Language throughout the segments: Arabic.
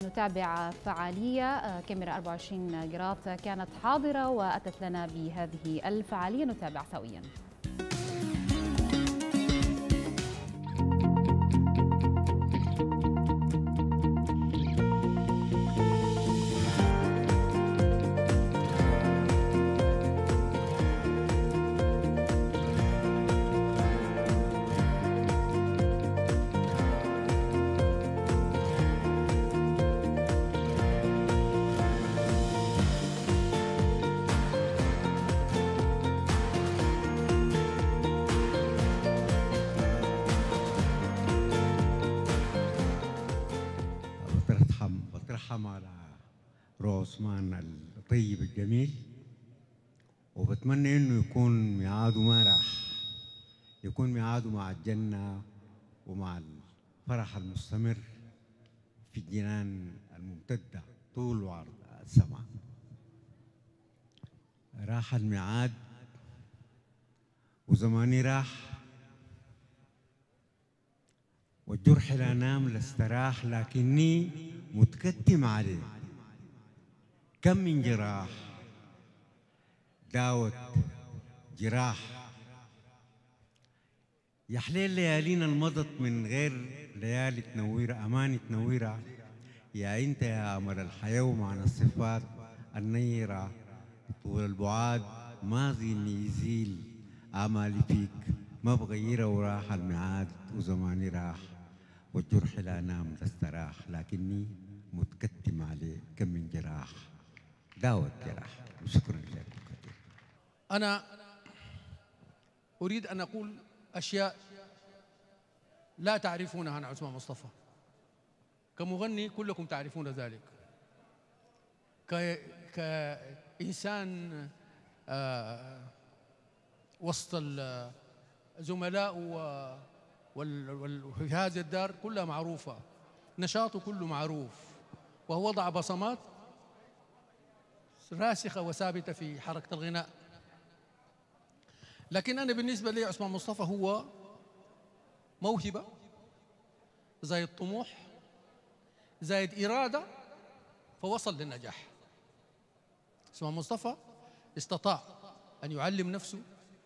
نتابع فعالية كاميرا 24 قراط كانت حاضرة وأتت لنا بهذه الفعالية، نتابع سويا. بترحم على روح عثمان الطيب الجميل، وبتمنى انه يكون ميعاده ما راح، يكون ميعاده مع الجنة ومع الفرح المستمر في الجنان الممتدة طول وعرض السماء. راح الميعاد وزماني راح، والجرح لا نام لاستراح، لكني متكتم عليه. كم من جراح داوت جراح، يا حليل ليالينا المضت من غير ليالي تنويرة، أماني تنويرة يا أنت يا أمل الحياة ومعنى الصفات النيرة. طول البعاد ماضي إني يزيل آمالي فيك، ما بغيره وراح الميعاد وزماني راح، والجرح لا نام لاستراح، لكني متكتم عليه. كم من جراح داوت جراح. وشكرا لكم كثير. أنا أريد أن أقول أشياء لا تعرفونها عن عثمان مصطفى. كمغني كلكم تعرفون ذلك، كإنسان وسط الزملاء وفي هذه الدار كلها معروفة، نشاطه كله معروف، وهو وضع بصمات راسخة وثابتة في حركة الغناء. لكن أنا بالنسبة لي عثمان مصطفى هو موهبة زائد طموح زائد إرادة فوصل للنجاح. عثمان مصطفى استطاع أن يعلم نفسه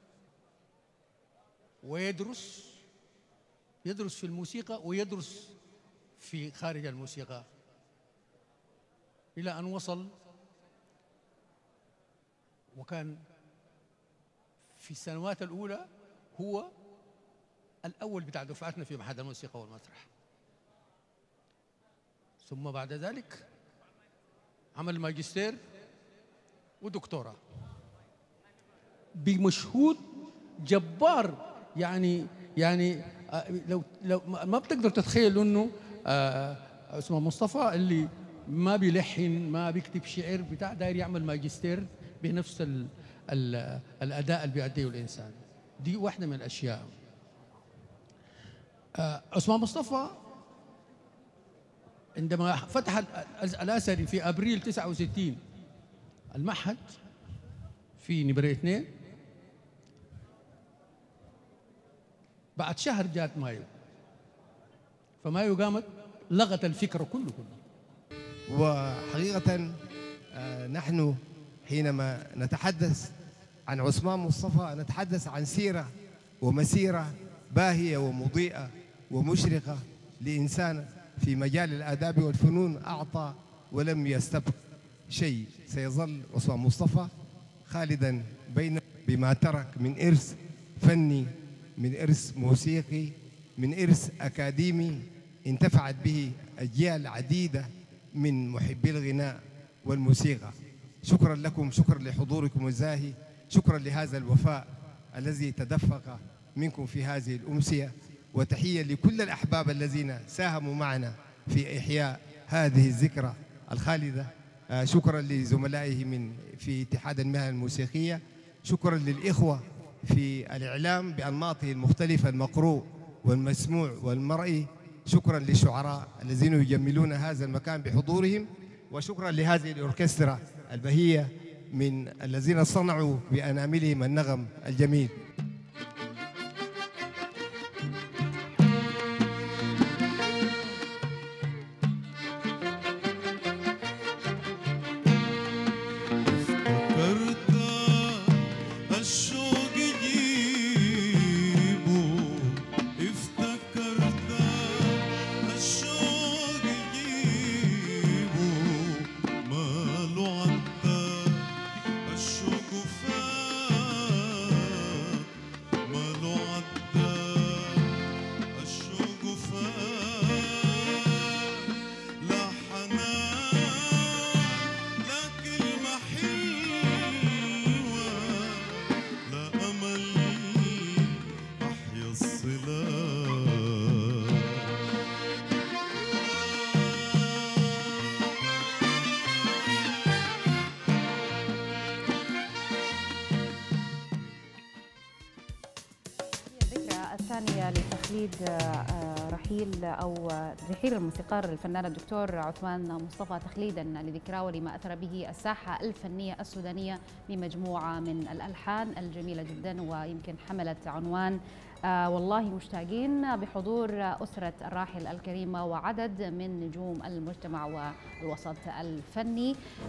ويدرس في الموسيقى ويدرس في خارج الموسيقى، إلى أن وصل وكان في السنوات الأولى هو الأول بتاع دفعتنا في معهد الموسيقى والمسرح. ثم بعد ذلك عمل ماجستير ودكتوراه بمجهود جبار. يعني لو ما بتقدر تتخيل انه عثمان مصطفى اللي ما بيلحن ما بيكتب شعر بتاع داير يعمل ماجستير بنفس الاداء اللي بيأديه الانسان. دي واحده من الاشياء. عثمان مصطفى عندما فتح الأزهري في ابريل 69 المعهد في نمرة 2، بعد شهر جات مايو، فمايو قامت لغت الفكرة كله. وحقيقة نحن حينما نتحدث عن عثمان مصطفى نتحدث عن سيرة ومسيرة باهية ومضيئة ومشرقة لإنسان في مجال الآداب والفنون أعطى ولم يستبق شيء. سيظل عثمان مصطفى خالدا بين بما ترك من إرث فني، من إرث موسيقي، من إرث أكاديمي انتفعت به أجيال عديدة من محبي الغناء والموسيقى. شكرا لكم، شكرا لحضوركم الزاهي، شكرا لهذا الوفاء الذي تدفق منكم في هذه الأمسية، وتحية لكل الأحباب الذين ساهموا معنا في إحياء هذه الذكرى الخالدة. شكرا لزملائه في اتحاد المهن الموسيقية، شكرا للإخوة في الإعلام بأنماطه المختلفة المقروء والمسموع والمرئي، شكرا للشعراء الذين يجملون هذا المكان بحضورهم، وشكرا لهذه الأوركسترا البهية من الذين صنعوا بأناملهم النغم الجميل. لتخليد رحيل الموسيقار الفنان الدكتور عثمان مصطفى، تخليدا لذكراه ولما أثر به الساحة الفنية السودانية بمجموعة من الألحان الجميلة جدا، ويمكن حملت عنوان والله مشتاقين، بحضور أسرة الراحل الكريمة وعدد من نجوم المجتمع والوسط الفني.